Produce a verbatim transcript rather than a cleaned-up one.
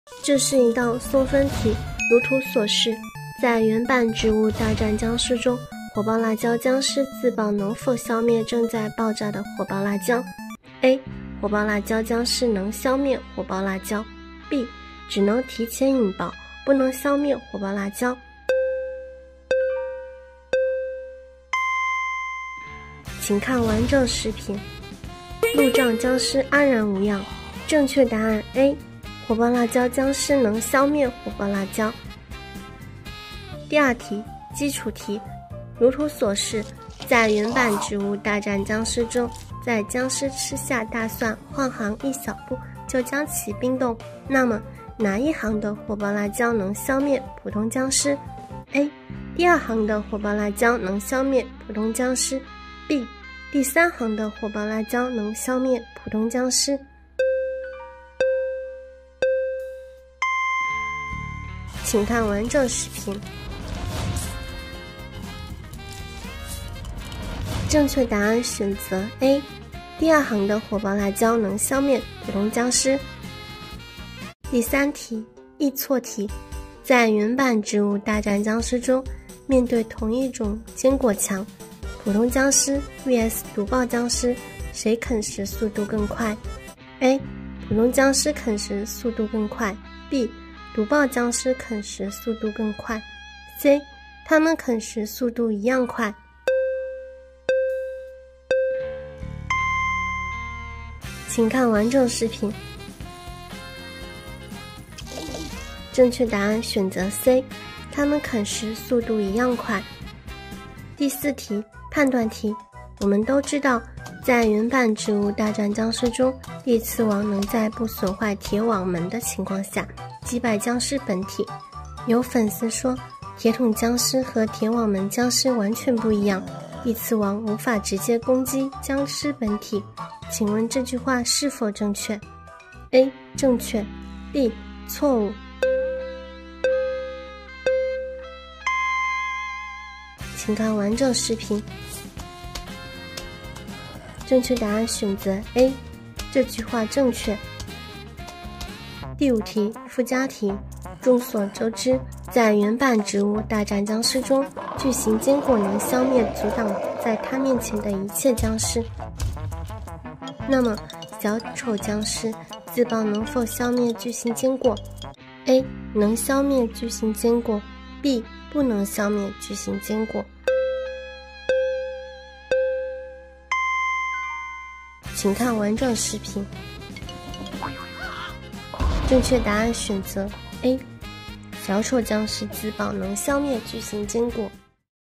这是一道送分题，如图所示，在原版《植物大战僵尸》中，火爆辣椒僵尸自爆能否消灭正在爆炸的火爆辣椒 ？A. 火爆辣椒僵尸能消灭火爆辣椒 B. 只能提前引爆，不能消灭火爆辣椒。请看完整视频。路障僵尸安然无恙。正确答案 A. 火爆辣椒僵尸能消灭火爆辣椒。第二题，基础题，如图所示，在原版《植物大战僵尸》中，在僵尸吃下大蒜换行一小步就将其冰冻，那么哪一行的火爆辣椒能消灭普通僵尸 ？A. 第二行的火爆辣椒能消灭普通僵尸 B. 第三行的火爆辣椒能消灭普通僵尸。请看完整视频。正确答案选择 A， 第二行的火爆辣椒能消灭普通僵尸。第三题，易错题，在原版《植物大战僵尸》中，面对同一种坚果墙，普通僵尸 V S 毒爆僵尸，谁啃食速度更快 ？A. 普通僵尸啃食速度更快 B. 毒爆僵尸啃食速度更快 C. 它们啃食速度一样快。请看完整视频。正确答案选择 C， 它们啃食速度一样快。第四题，判断题。我们都知道，在原版《植物大战僵尸》中，地刺王能在不损坏铁网门的情况下击败僵尸本体。有粉丝说，铁桶僵尸和铁网门僵尸完全不一样，地刺王无法直接攻击僵尸本体。请问这句话是否正确 ？A. 正确 B. 错误。请看完整视频。正确答案选择 A， 这句话正确。第五题，附加题。众所周知，在原版《植物大战僵尸》中，巨型坚果能消灭阻挡在它面前的一切僵尸。那么，小丑僵尸自爆能否消灭巨型坚果 ？A. 能消灭巨型坚果 B. 不能消灭巨型坚果。请看完整视频。正确答案选择 A， 小丑僵尸自爆能消灭巨型坚果。